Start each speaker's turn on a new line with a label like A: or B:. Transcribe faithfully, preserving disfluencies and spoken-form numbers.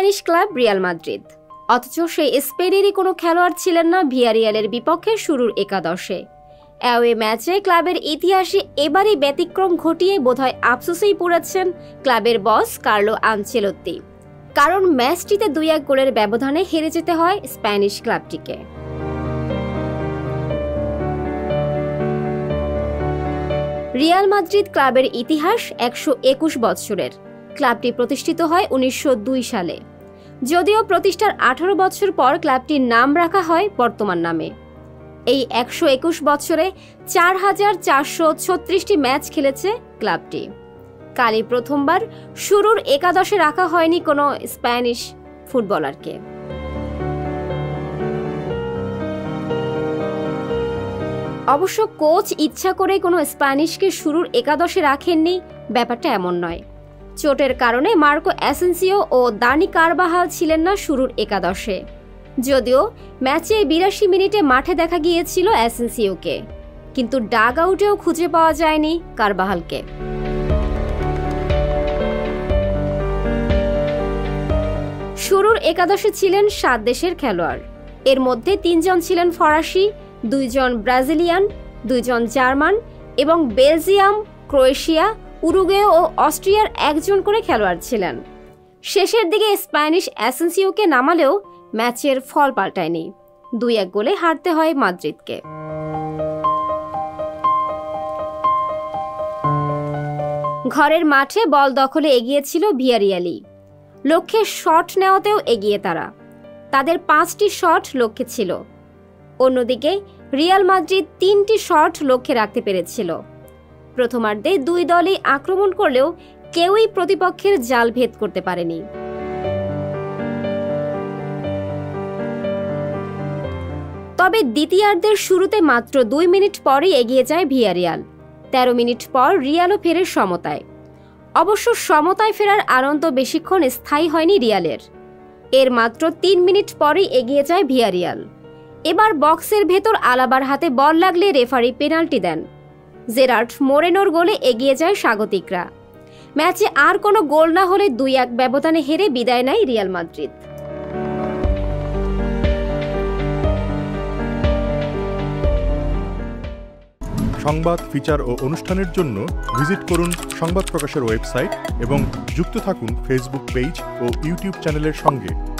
A: Spanish club Real Madrid, অথচ সেই স্পেনেরই কোনো খেলোয়াড় ছিলেন না ভিয়ারিয়ালের বিপক্ষে শুরুর একাদশে। অ্যাওয়ে ম্যাচে ক্লাবের ইতিহাসে এবারই ব্যতিক্রম ঘটিয়ে বোধহয় আফসোসেই পড়েছেন ক্লাবের বস কার্লো আনচেলত্তি, কারণ ম্যাচটিতে দুই এক গোলের ব্যবধানে হেরে যেতে হয় স্প্যানিশ ক্লাবটিকে। রিয়াল মাদ্রিদ ক্লাবের ইতিহাস একশো একুশ বছরের। ক্লাবটি প্রতিষ্ঠিত হয় উনিশশো দুই সালে। যদিও প্রতিষ্ঠার আঠারো বছর পর ক্লাবটির নাম রাখা হয় বর্তমান নামে। এই একশো একুশ বছরে চার হাজার চারশো ছত্রিশটি ম্যাচ খেলেছে ক্লাবটি। কালই প্রথমবার শুরুর একাদশে রাখা হয়নি কোনো স্প্যানিশ ফুটবলারকে। অবশ্য কোচ ইচ্ছা করে কোনো স্প্যানিশকে শুরুর একাদশে রাখেননি, ব্যাপারটা এমন নয়। চোটের কারণে মার্কো অ্যাসেন্সিও ও দানি কারবাহাল ছিলেন না শুরুর একাদশে। যদিও ম্যাচে বিরাশি মিনিটে মাঠে দেখা গিয়েছিল অ্যাসেন্সিওকে, কিন্তু ডাগ আউটেও খুঁজে পাওয়া যায়নি কারবাহালকে। শুরুর একাদশে ছিলেন সাত দেশের খেলোয়াড়। এর মধ্যে তিনজন ছিলেন ফরাসি, দুইজন ব্রাজিলিয়ান, দুইজন জার্মান এবং বেলজিয়াম, ক্রোয়েশিয়া, উরুগুয়ে ও অস্ট্রিয়ার একজন করে খেলোয়াড় ছিলেন। শেষের দিকে স্প্যানিশ অ্যাসেন্সিওকে নামালেও ম্যাচের ফল পাল্টায়নি। দুই এক গোলে হারতে হয় মাদ্রিদকে। ঘরের মাঠে বল দখলে এগিয়েছিল ভিয়ারিয়ালই। লক্ষ্যে শট নেওয়াতেও এগিয়ে তারা। তাদের পাঁচটি শট লক্ষ্যে ছিল। অন্যদিকে রিয়াল মাদ্রিদ তিনটি শট লক্ষ্যে রাখতে পেরেছিল। প্রথমার্ধে দুই দলই আক্রমণ করলেও কেউই প্রতিপক্ষের জাল ভেদ করতে পারেনি। তবে দ্বিতীয়ার্ধের শুরুতে মাত্র দুই মিনিট পরই এগিয়ে যায় ভিয়ারিয়াল। তেরো মিনিট পর রিয়ালও ফেরে সমতায়। অবশ্য সমতায় ফেরার আনন্দ বেশিক্ষণ স্থায়ী হয়নি রিয়ালের। এর মাত্র তিন মিনিট পরেই এগিয়ে যায় ভিয়ারিয়াল। এবার বক্সের ভেতর আলাবার হাতে বল লাগলে রেফারি পেনাল্টি দেন। জেরার্ড মোরেনোর গোলে এগিয়ে যায় স্বাগতিকরা। ম্যাচে আর কোনো গোল না হলে দুই এক ব্যবধানে হেরে বিদায় নেয় রিয়াল মাদ্রিদ।
B: সংবাদ, ফিচার ও অনুষ্ঠানের জন্য ভিজিট করুন সংবাদ প্রকাশের ওয়েবসাইট এবং যুক্ত থাকুন ফেসবুক পেজ ও ইউটিউব চ্যানেলের সঙ্গে।